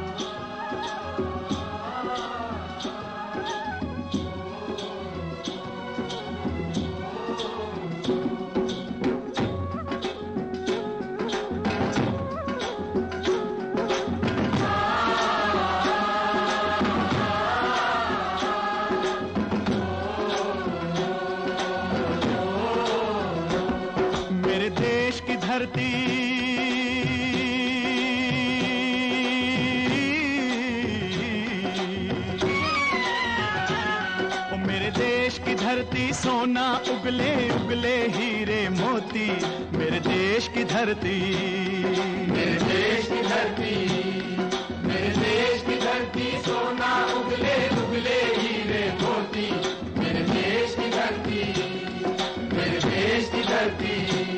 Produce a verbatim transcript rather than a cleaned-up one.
देश की धरती ओ मेरे देश की धरती सोना उगले उगले हीरे मोती। मेरे देश की धरती, मेरे देश की धरती, मेरे देश की धरती सोना उगले उगले हीरे मोती। मेरे देश की धरती, मेरे देश की धरती।